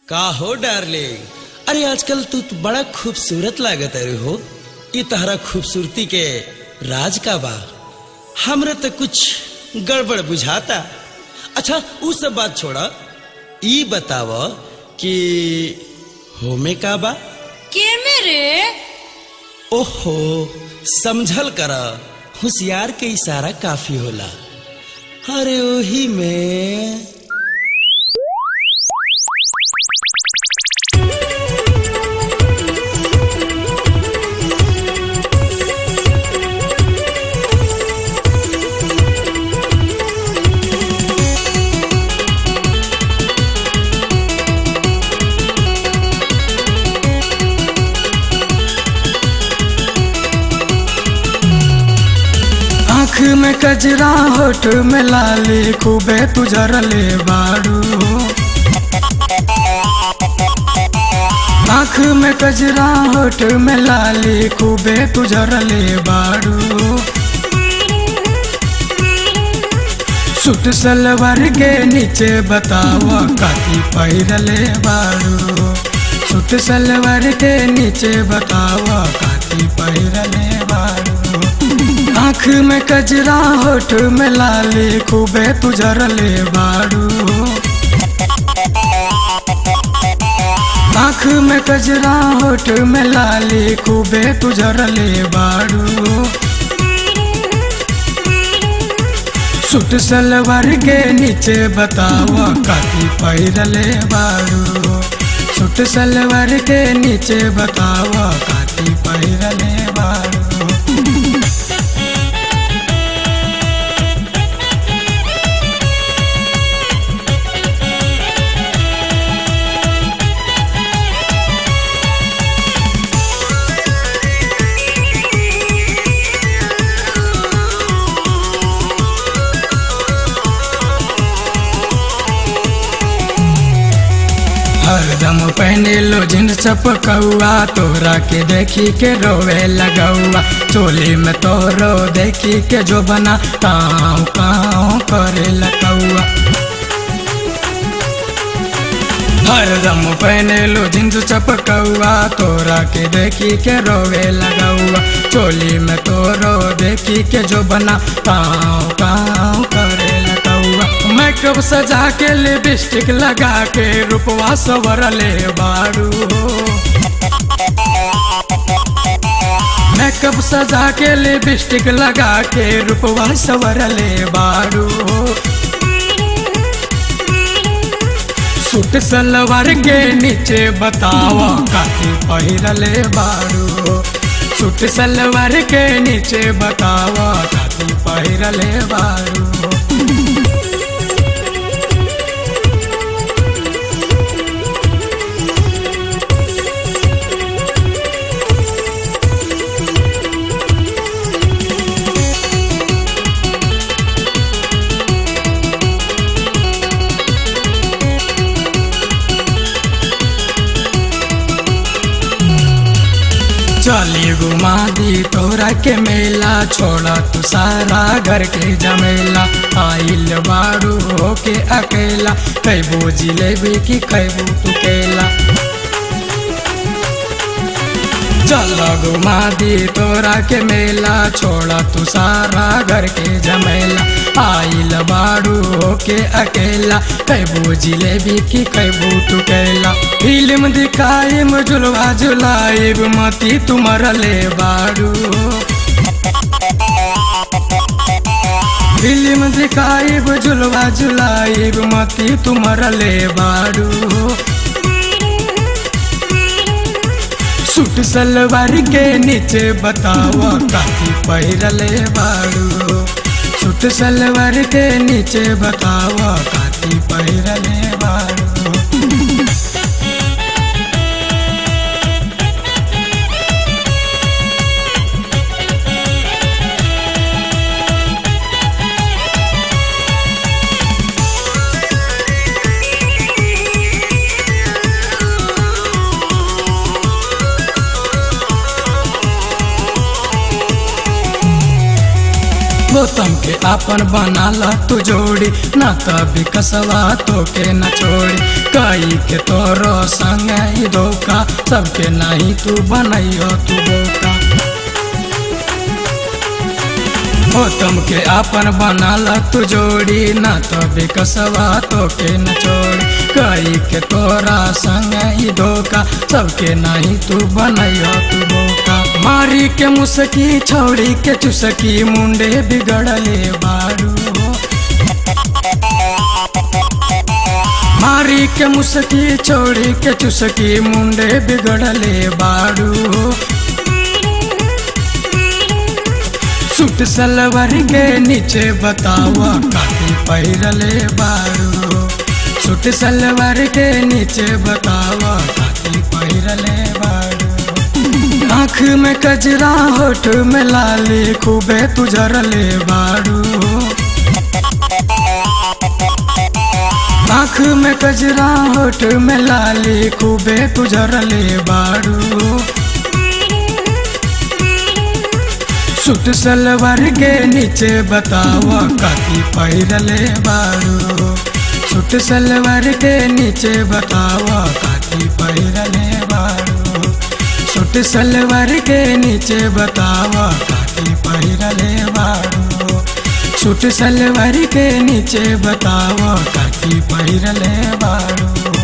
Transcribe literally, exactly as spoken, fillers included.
का हो डार्लिंग, अरे आजकल तू तो बड़ा खूबसूरत लागत है हो। ये तहरा खूबसूरती के राज का बा, हमरा तो कुछ गड़बड़ बुझाता। अच्छा वो सब बात छोड़ा, ई बताव कि होमे का बा के मेरे। ओहो समझल करा, होशियार के इशारा काफी होला। अरे ओही में आँख में कजरा होठ में लाली खूबे तुझरले बारू। आँख में कजरा होठ में लाली खूबे तुझरले बारू। सूट सलवार के नीचे बताव काती पहिरले बारू। सूट सलवार के नीचे बताव काती पहिरले बारू। आँख में कजरा होठ में लाली खूबे तुझरले बारू। आँख में कजरा होठ में लाली खूबे तुझरले बारू। सूट सलवार के नीचे बताव काती पहिरले बारू। सूट सलवार के नीचे बताव काती पहिरले बारू। हरदम पहने लो जींस चपकौआ, तोरा के देखी के रोवे लगौआ। चोली में तोरो देखी के जो बना काँव काँव करे लगौआ। हरदम पहने लो जींस चपकौआ, तोरा के देखी के रोवे लगौआ। चोली में तोरो देखी के जो बना काँव काँव करे लगौआ। मेकअप सजा के लिपस्टिक लगा के रूपवा सवरले बारू। मेकअप सजा के लिपस्टिक लगा के रूपवा सवरले बारू। सूट सलवार के नीचे बतावा काती पहिरले बारू। सूट सलवार के नीचे बतावा काती पहिरले बारू। चली घुमा दी तोरा के मेला, छोड़ा तू सारा घर के जमेला। आइल बारू होके अकेला, खैबू जिलेबी की खैबू तू केला। चल घुमा दी तोरा के मेला, छोड़ा तू सारा घर के जमेला। आइल बारू होके अकेला, खैबू जिलेबी की खैबू तू केला। फिल्म दिखाइम झुलवा झुलाइब मती तुमरले बारू। फिल्म दिखाइब झुलवा झुलाइब मती तुमरले बारू। सूट सलवार के नीचे बताव काती पहिरले बारू। सूट सलवार के नीचे बताव काती पहिरले बारू। गौतम के आपन बनाला तू जोड़ी, ना तभी कसवा तो के न छोड़ी। कई के तोरो संग ही धोखा, सबके नहीं तू बनैयो तू बोका। गौतम के आपन बनाला तू जोड़ी, ना तभी कसवा तो के न छोड़ी। कई के तोरा संग ही धोखा, सबके नहीं तू बनैयो तू बोका। मारी के मुसकी छोड़ी के चुसकी, मुंडे बिगड़ले बारू। मारी के मुसकी छोड़ी के चुसकी, मुंडे बिगड़ले बारू। सूट सलवार के नीचे बतावा काती पहिरले बारू। सूट सलवार के नीचे बतावा काती पहिरले बारू। आँख में कजरा होठ में लाली, खूबे तुझरले बारू। आँख में कजरा होठ में लाली, खूबे तुझरले बारू। सूट सलवार के नीचे बतावा काती पहिरले बारू। सूट सलवार के नीचे बतावा काती पहिरले बारू। सूट सलवार के नीचे बतावा काती पहिरले बारू। सूट सलवार के नीचे बतावा काती पहिरले बारू।